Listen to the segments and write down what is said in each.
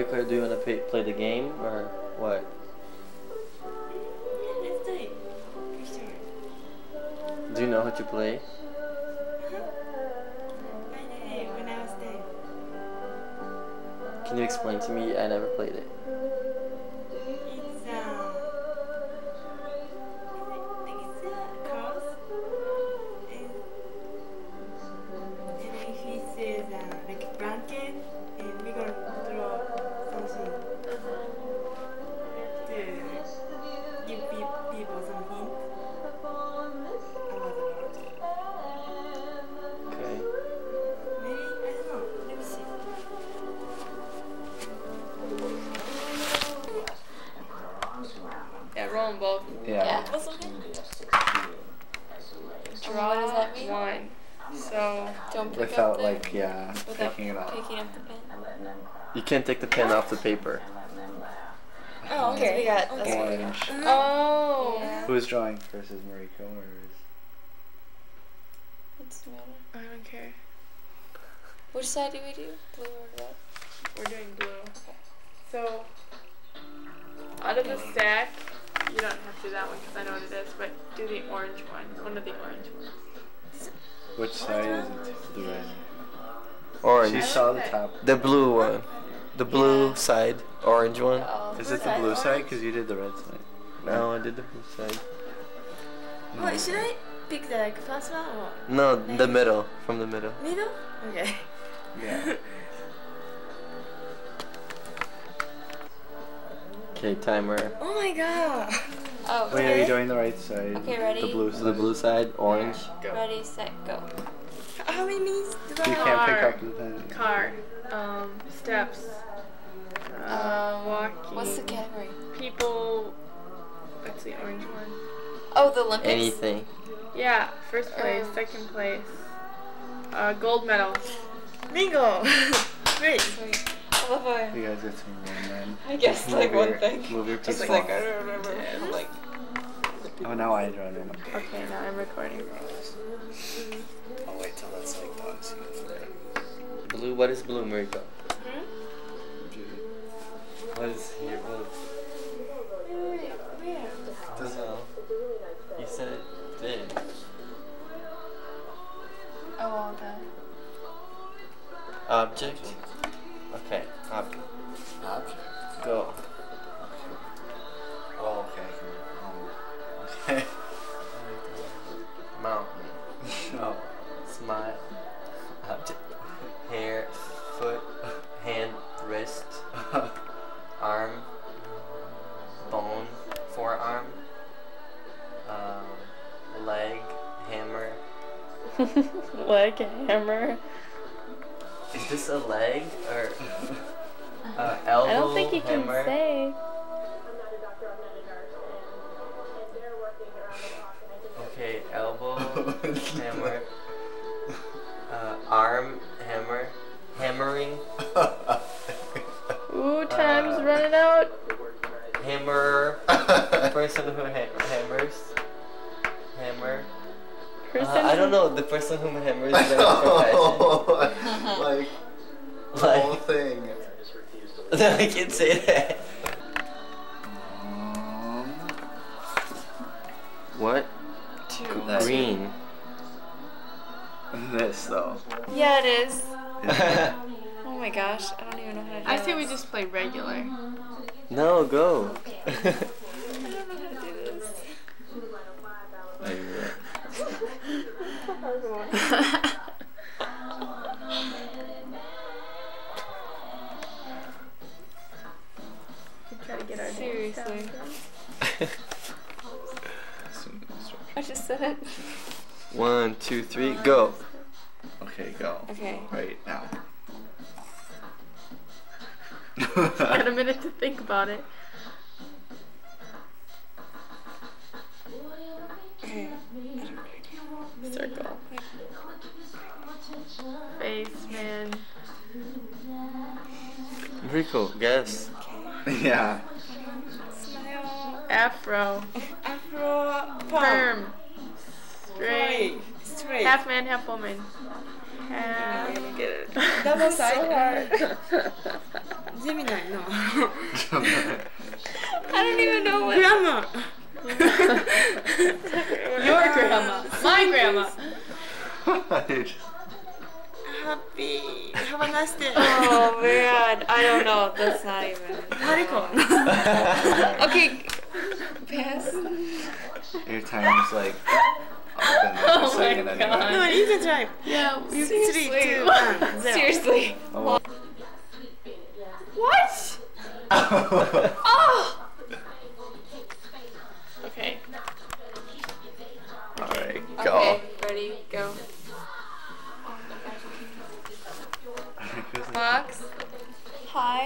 Mariko, do you want to play the game or what? Let's do it. For sure. Do you know how to play? When I was there. Can you explain to me? I never played it. It's a cross. And if it says like a blanket, and we're gonna draw something to give people some hint about the word. Okay. Maybe, I don't know. Let me see. Yeah, roll them both. Yeah. What's okay? Draw What does that mean? one. So Don't pick Without up the, like without picking it up. picking up the pen. You can't take the pen off the paper. Oh, okay. We got Orange. oh, Yeah. Who's drawing first? Is Mariko or is? What's the matter? I don't care. Which side do we do? Blue or red? We're doing blue. So out of the stack, you don't have to do that one because I know what it is, but do the orange one of the orange ones. Which side is it? The red. Orange. She saw the top. The blue one. The blue Yeah. side. Orange one. Oh, Is it the blue side? Because you did the red side. No, I did the blue side. Wait, should I pick the like first one or No, the middle. From the middle. middle? Okay. Yeah. Okay, timer. Oh my god. Oh, Wait, are you doing the right side? Okay, ready? The blue side. The blue side, orange. Go. Ready, set, go. How many minutes do I You have? can't pick Car. up the pen. Car, steps, walking. What's the category? People. What's the orange one? Oh, the Olympics? Anything. Yeah, first place, second place. Gold medal. Bingo. Great. Sweet. I love how You guys get some one then. I guess like Move one your- thing. Move your Just piece like, off. I don't remember. I'm like, Oh, now I draw it. Okay, now I'm recording. I'll wait till that's like done so you can flip Blue. What is blue, Mariko? it. What is here? Blue? Where? Don't know. You said it did. oh, okay. Object. Okay. Object. Object. Go. Oh, okay. Okay. Mountain. No. Smile. Object. Hair. Foot. Hand. Wrist. Arm. Bone. Forearm. Leg. Hammer. Leg hammer. Is this a leg or elbow? I don't think you can hammer? say. Okay, elbow, hammer, arm, hammer, hammering, Ooh, time's running out. hammer, person who hammers, hammer. Person. I don't know, the person who hammers is their profession. Like, the whole Like, thing. no, I can't say that. What? That's Green. This though. Yeah, it is. Yeah. Oh my gosh, I don't even know how to do I say we this. just play regular. No, go. I don't know how to do this. Try to get our Seriously. I just said it. 1, 2, 3, go. Okay, go. Okay. Right now. Got a minute to think about it. Okay. Circle. Face, man. Rico, guess. Yeah. Smile. Afro. Afro. Perm. Straight. Straight. Half man, half woman. Half. Double side. Gemini, no. I don't even know what. Grandma. Your grandma. My grandma. Happy. Have a nice day. Oh man, I don't know. That's not even. Okay. Pass. Your time's like up in like a second anyway. God. No, you can try. Yeah. You Seriously. 3, 2, 1, 0. Seriously. Oh. What? Oh. Okay. Alright, go. Okay, ready, go. Max. Hi.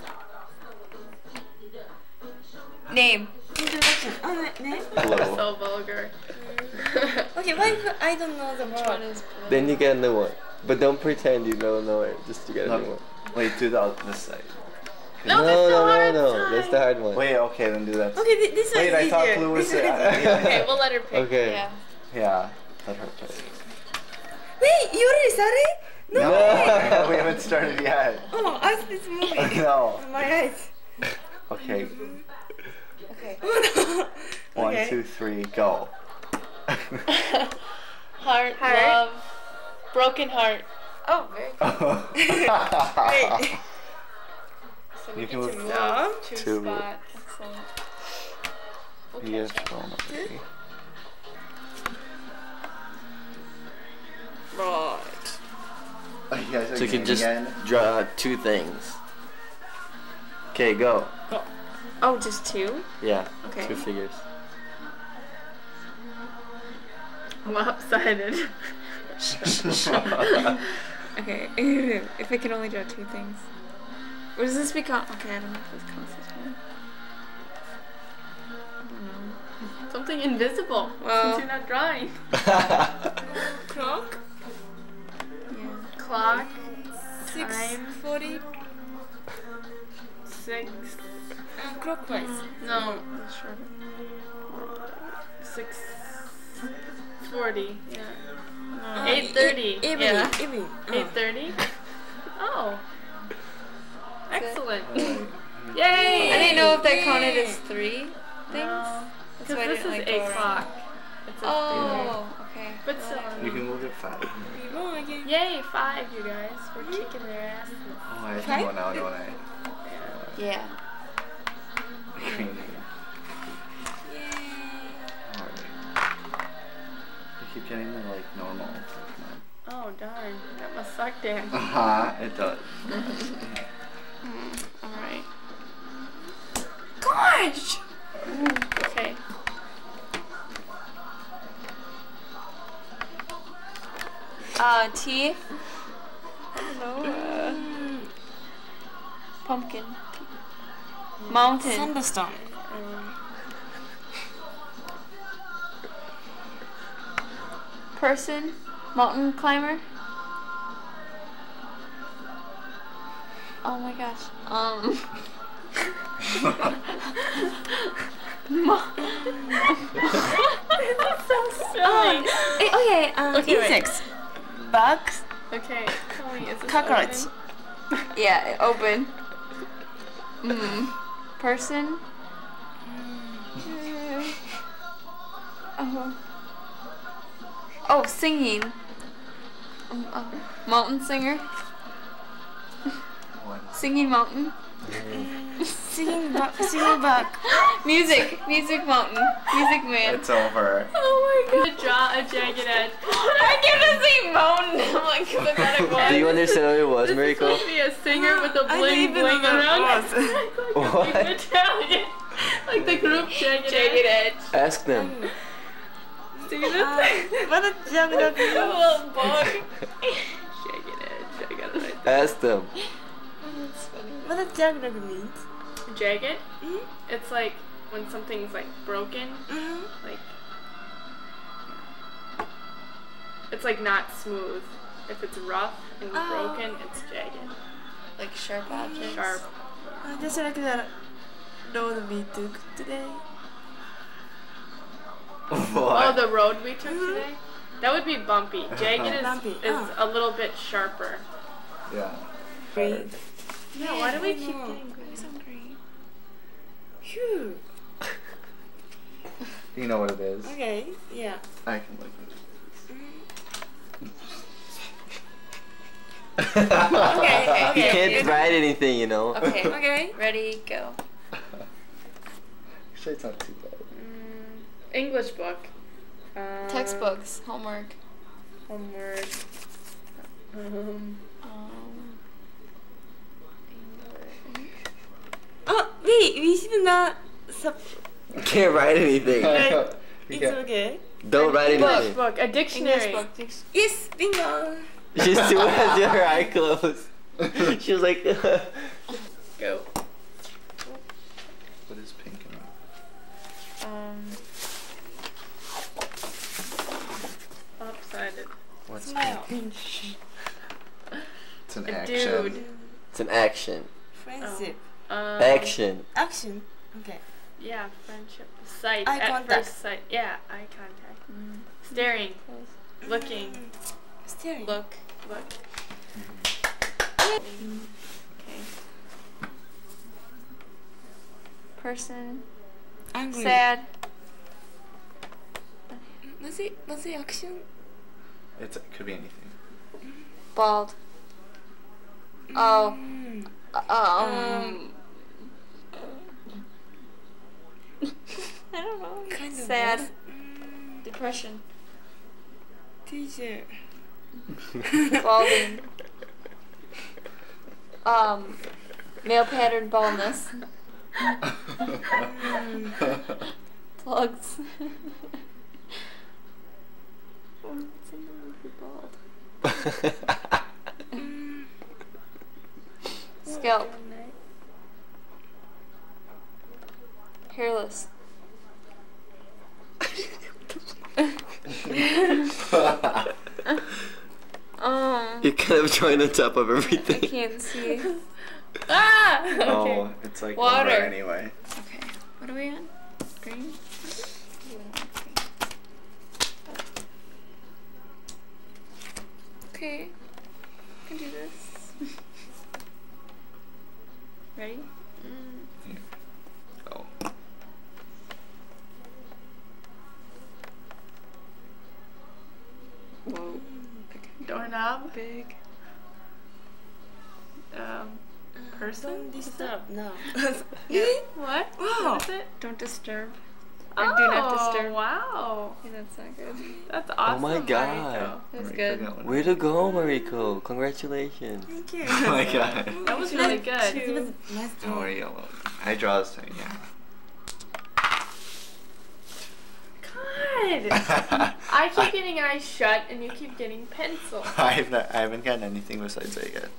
Name. Introduction. Oh, name? Blue. So vulgar. Okay, what if I don't know the Which one word? is blue? Then you get a new one. But don't pretend you don't know it, just to get a new No, one. wait, do this side. No, that's the hard That's the hard one. Wait, okay, then do that. Okay, this one Wait, is I thought easier. blue was This one is it. easier. Okay, we'll let her pick. Okay. Yeah. Yeah, let her pick. Wait, you already started? No. We haven't started yet. Oh, I see this movie. No. My eyes. Okay, Okay. Oh no. 1, Okay. 2, 3, go. Heart, Heart. love, broken heart. Oh, very good. Wait. So we You get can to move move two two. spots. Excellent. Yes, probably. Right. Oh, you guys are So you can game just again? draw 2 things. Okay, go. Oh, just 2? Yeah, Okay. 2 figures. Lopsided. Okay. If I can only draw 2 things. Or does this become? Okay, I don't know if this counts as one. I don't know. Something invisible. Well. Since you're not drawing. Clock. Yeah. Clock. 6, 40. 6. Clockwise. No. That's shorter. 6:40. Yeah. Uh, 8:30. Evening. Yeah. Evening. 8:30. Oh. Excellent. Alright. Yay! I didn't know if that counted as 3 things. No. That's Because why I this didn't is like 8 go around. o'clock. It's a Oh, okay. But still. You can move it 5. Oh, again. Yay, 5, you guys. We're kicking their asses. Oh, I have Five? one now, don't I? Yeah. Green. Yay. Alright. I keep getting the like normal. Oh, darn. That must suck, Dan. It does. Alright. Gosh! Okay. Teeth. I don't know. Pumpkin. Mountain. Thunderstorm. Person. Mountain climber. Oh my gosh. Silly. Okay, Okay, wait. insects. Bugs. Okay, tell me, is this Cockroach. open? Yeah, open. Person. Oh, singing. Mountain singer. Singing mountain. Singing bug. Music mountain. Music man. It's over. Oh my god. Draw a jagged edge. I kept saying mountain. I'm like, cause I thought it was. Do you understand what it was, This is Miracle? supposed to be a singer with a I bling didn't even bling know around. what it Like What? a big Italian. Like the group jagged Jagged edge. edge. Ask them. See this? What a geography. A little bug. Jagged edge. I got it right there. Ask them. That's funny. What does geography mean? Jagged? It's like when something's like broken. Like it's like not smooth. If it's rough and broken, it's jagged. Like sharp objects. Sharp. Just like the road we took today. Oh, the road we took today? That would be bumpy. Jagged Bumpy. is a little bit sharper. Yeah. Green. Yeah, why do we keep know. getting green? He's hungry. Phew. Do you know what it is? Okay, yeah. I can look at Okay, You okay. can't write anything, you know. Okay. Okay. Ready, go. it. Actually, it's not too bad. English book. Textbooks, homework. Homework. Oh, we should not. You can't write anything. You It's can't- okay. Don't write English anything. book. A dictionary. English book. Yes, bingo. She still has her eye closed. She was like, Go. What is pink and Lopsided. what's Smile. pink? It's an A action. dude. it's an action. Friendship. Action. Action. Okay. Yeah, friendship. Sight. Eye At contact. first sight. Yeah, eye contact. Staring. Looking. Staring. Look. Okay. Person. Angry. Sad. Was it action? It could be anything. Bald. Oh. Mm. I don't know. Kind of Sad. was. Depression. Teacher. Balding. Male pattern baldness. Plugs. What's in the word for bald? Scalp. Hairless. You kind of joined on top of I everything. can't see. Ah! Okay. Oh, it's like Water. over anyway. Okay, what are we on? Green? Okay, I can do this. Ready? Oh. Whoa. Doorknob. Big. Person. Don't disturb. No. What? Wow. What is it? Don't disturb. Oh, Or do not disturb. Wow. Yeah, that's not good. That's awesome. my God. Mariko. That's Mariko good. got one. Way to go, Mariko. Congratulations. Thank you. Oh my god. That was really good. It was nice Don't drawing. worry, yellow. I draw this time, yeah. God. I keep getting eyes shut and you keep getting pencil. I haven't gotten anything besides that yet.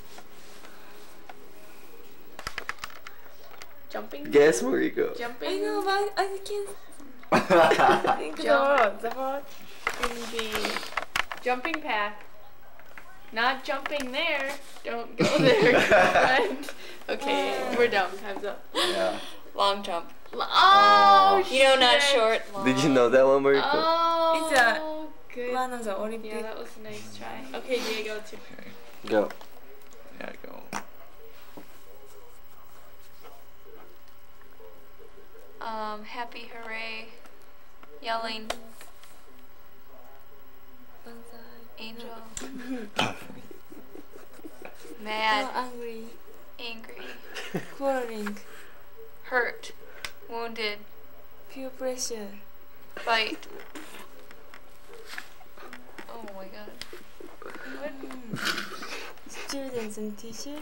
Jumping. Guess, Mariko. Jumping. I know, but I can't think the word. In the jumping path. Not jumping there. Don't go there, friend. Okay, we're done. Time's up. Yeah. Long jump. Oh, You know, not shit. short. Long. Did you know that one, Mariko? Oh, It's a good. one of the Olympic. Yeah, that was a nice try. Okay, Diego, too. Okay. Go. Yeah, go. Happy, hooray, yelling, angel, mad, Angry. angry, Quarreling. hurt, wounded, Peer pressure. fight. Oh my god. Students and teachers.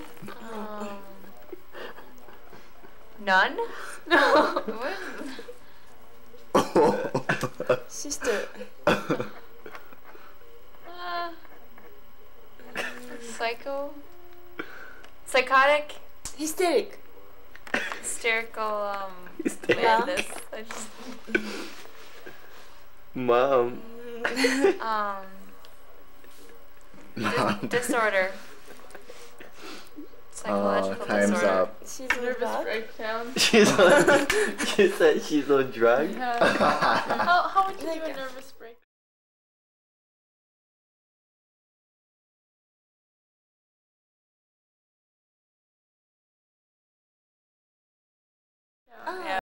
None? No. What? Sister. Psycho? Psychotic? Hysteric. Hysterical, Hysterical. madness. I just, Mom. disorder. Psychological time's disorder. up. She's Nervous nervous. breakdown. She said she's on drugs. Yeah. How would you do a Like- nervous